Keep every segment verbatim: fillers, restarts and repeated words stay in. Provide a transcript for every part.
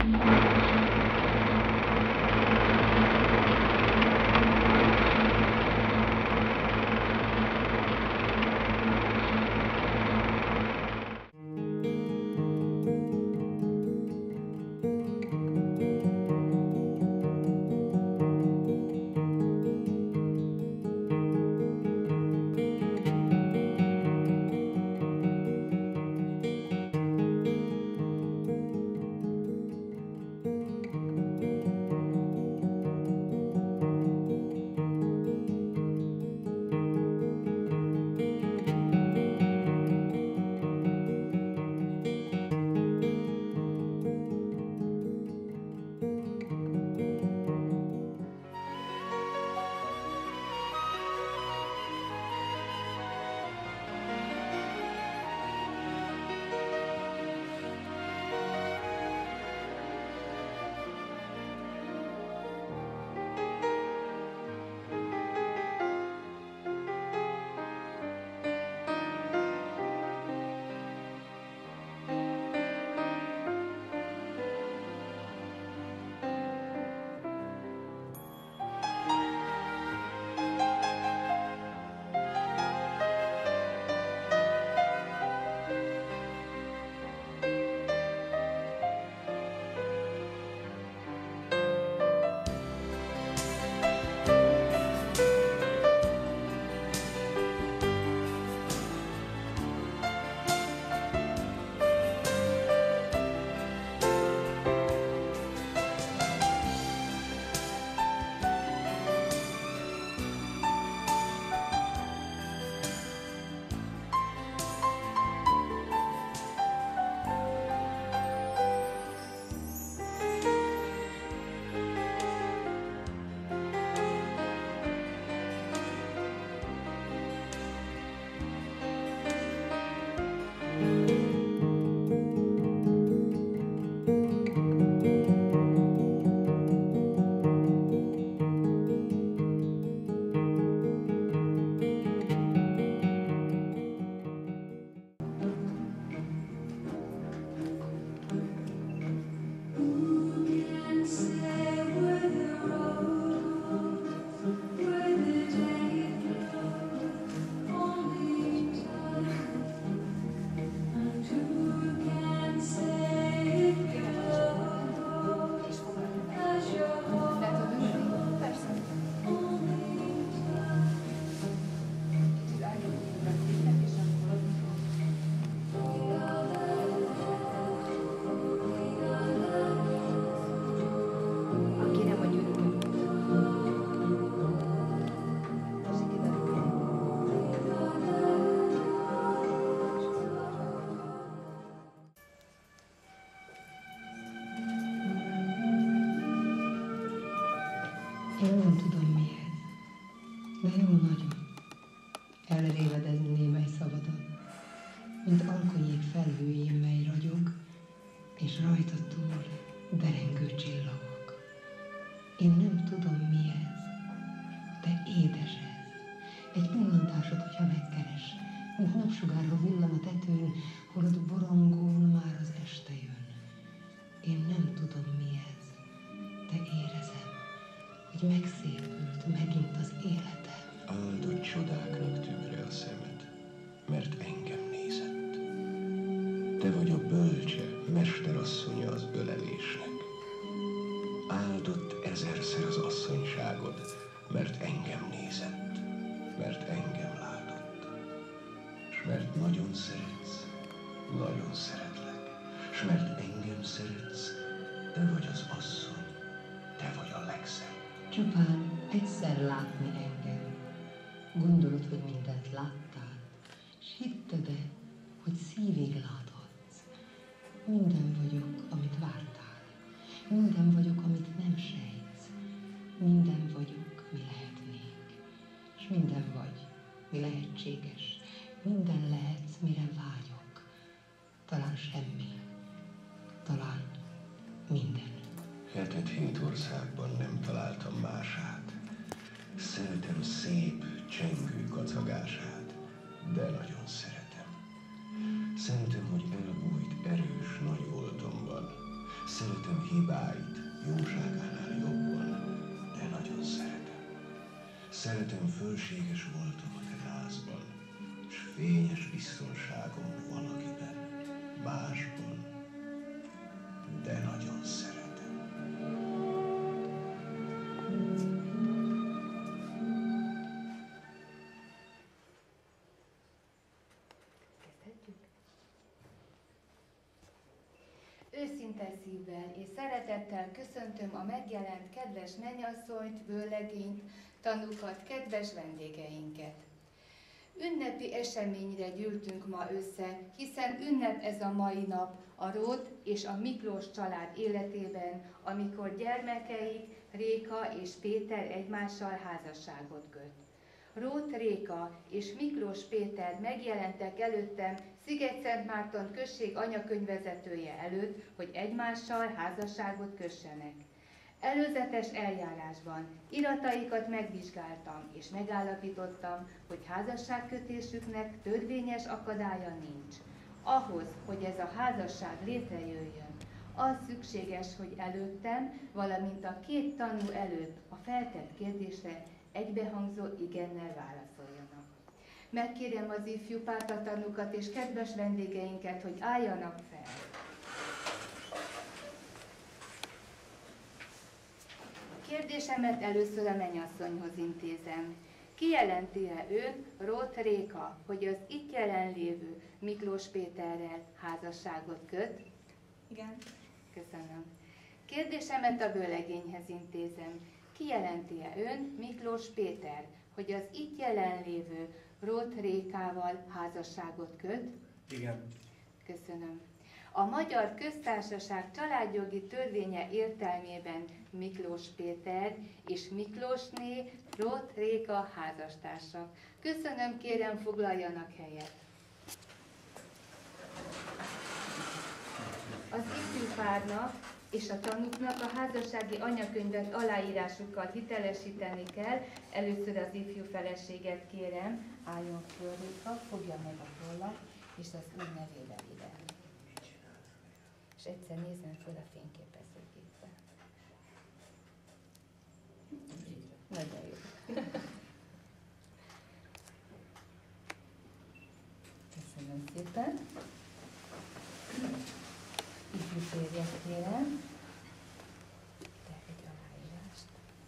Én nem tudom mi ez, de jó nagyon. Elrévedezni némely szabadon, mint alkonyék felhőjén, mely ragyog, és rajta túl derengő csillagok. Én nem tudom mi ez, de édes ez. Egy pillantásod, hogyha megkeres, mint napsugár, ha villan a tetőn, holod borongón már az este jön. Én nem tudom mi ez, de érezem, hogy megszépült megint az életem. Áldott csodáknak tűre a szemed, mert engem nézett. Te vagy a bölcse, mesterasszonya az ölelésnek. Áldott ezerszer az asszonyságod, mert engem nézett, mert engem látott. S mert nagyon szeretsz, nagyon szeretlek. S mert engem szeretsz, te vagy az asszony, te vagy a legszebb. Csupán egyszer látni engem. Gondolod, hogy mindent láttál, s hitted-e, hogy szívig láthatsz. Minden vagyok, amit vártál. Minden vagyok, amit nem sejtsz. Minden vagyok, mi lehetnék. S minden vagy, mi lehetséges. Minden lehetsz, mire vágyok. Talán semmi. Talán minden. Hetet hét országban nem találtam mását. Szeretem szép, csengő kacagását, de nagyon szeretem. Szeretem, hogy elbújt erős nagy voltomban. Szeretem hibáit jóságánál jobban, de nagyon szeretem. Szeretem fölséges voltomat rázban, s fényes biztonságom valakiben, másban, de nagyon szeretem. Őszinte szívvel és szeretettel köszöntöm a megjelent kedves mennyasszonyt, vőlegényt, tanúkat, kedves vendégeinket. Ünnepi eseményre gyűltünk ma össze, hiszen ünnep ez a mai nap a Róth és a Miklós család életében, amikor gyermekeik, Réka és Péter egymással házasságot köt. Róth Réka és Miklós Péter megjelentek előttem Szigetszentmárton község anyakönyvvezetője előtt, hogy egymással házasságot kössenek. Előzetes eljárásban irataikat megvizsgáltam, és megállapítottam, hogy házasságkötésüknek törvényes akadálya nincs. Ahhoz, hogy ez a házasság létrejöjjön, az szükséges, hogy előttem, valamint a két tanú előtt a feltett kérdésre egybehangzó igennel válaszoljanak. Megkérem az ifjú pártatanúkat és kedves vendégeinket, hogy álljanak fel. Kérdésemet először a mennyasszonyhoz intézem. Kijelenti-e ön, Róth Réka, hogy az itt jelenlévő Miklós Péterrel házasságot köt? Igen. Köszönöm. Kérdésemet a vőlegényhez intézem. Kijelenti-e ön, Miklós Péter, hogy az itt jelenlévő Róth Rékával házasságot köt? Igen. Köszönöm. A Magyar Köztársaság családjogi törvénye értelmében Miklós Péter és Miklósné Róth Réka házastársak. Köszönöm, kérem, foglaljanak helyet. Az ifjú párnak és a tanúknak a házassági anyakönyvet aláírásukkal hitelesíteni kell. Először az ifjú feleséget kérem, álljon föl, Réka, fogja meg a tollat, és az új nevével ide. És egyszer nézzen föl a fényképezőgépbe. Nagyon jó. Köszönöm szépen. Ifjú férjet kérem. De egy aláírást.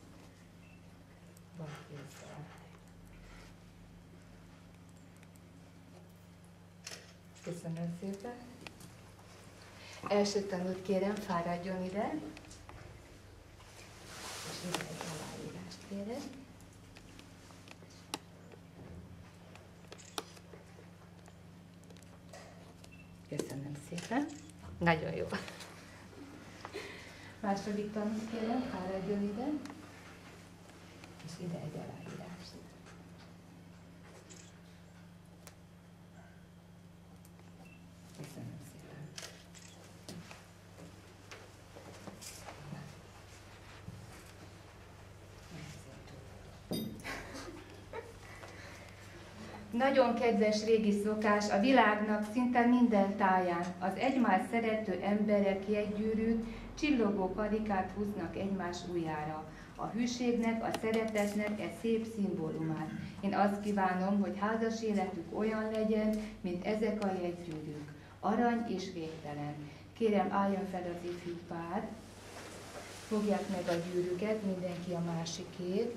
Van kézzel. Köszönöm szépen. Első tanút kérem, fáradjon ide. És ide egy aláírást kérek. Köszönöm szépen. Nagyon jó. Második tanút kérem, fáradjon ide. És ide egy aláírást. Köszönöm szépen. Nagyon kedves régi szokás a világnak szinte minden táján. Az egymást szerető emberek jegygyűrűt, csillogó karikát húznak egymás ujjára. A hűségnek, a szeretetnek e szép szimbólumát. Én azt kívánom, hogy házas életük olyan legyen, mint ezek a jegygyűrűk. Arany és végtelen. Kérem, álljon fel az ifjú pár. Fogják meg a gyűrűket, mindenki a másikét.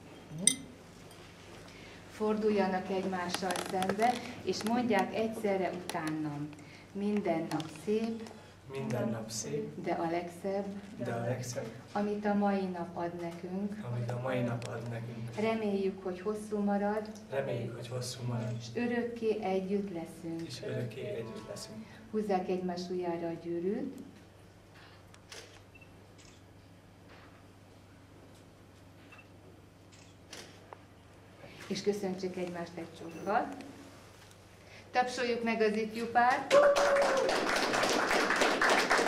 Forduljanak egymással szembe, és mondják egyszerre utánam. Minden nap szép, Minden nap szép, de a legszebb, de a legszebb, amit a mai nap ad nekünk. amit a mai nap ad nekünk. Reméljük, hogy hosszú marad, Reméljük, hogy hosszú marad, és örökké együtt leszünk. és örökké együtt leszünk. Húzzák egymás ujjára a gyűrűt. És köszöntsék egymást egy csókkal. Tapsoljuk meg az ifjú párt.